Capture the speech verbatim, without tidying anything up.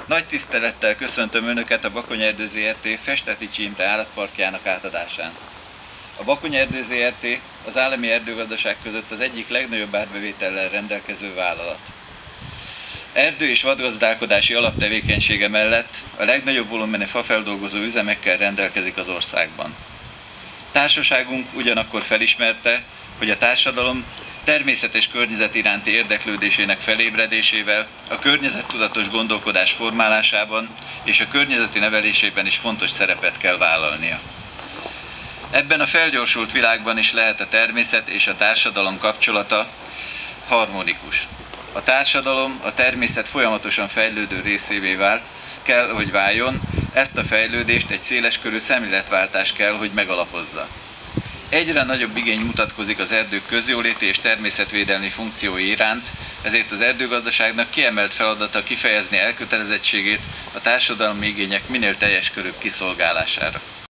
Nagy tisztelettel köszöntöm Önöket a Bakony Erdő zé er té Festetics Imre állatparkjának átadásán. A Bakony Erdő zé er té az állami erdőgazdaság között az egyik legnagyobb árbevétellel rendelkező vállalat. Erdő- és vadgazdálkodási alaptevékenysége mellett a legnagyobb volumenű fafeldolgozó üzemekkel rendelkezik az országban. Társaságunk ugyanakkor felismerte, hogy a társadalom természet és környezet iránti érdeklődésének felébredésével a környezettudatos gondolkodás formálásában és a környezeti nevelésében is fontos szerepet kell vállalnia. Ebben a felgyorsult világban is lehet a természet és a társadalom kapcsolata harmonikus. A társadalom a természet folyamatosan fejlődő részévé vált, kell, hogy váljon, ezt a fejlődést egy széleskörű szemléletváltás kell, hogy megalapozza. Egyre nagyobb igény mutatkozik az erdők közjóléti és természetvédelmi funkciói iránt, ezért az erdőgazdaságnak kiemelt feladata kifejezni elkötelezettségét a társadalmi igények minél teljes körűbb kiszolgálására.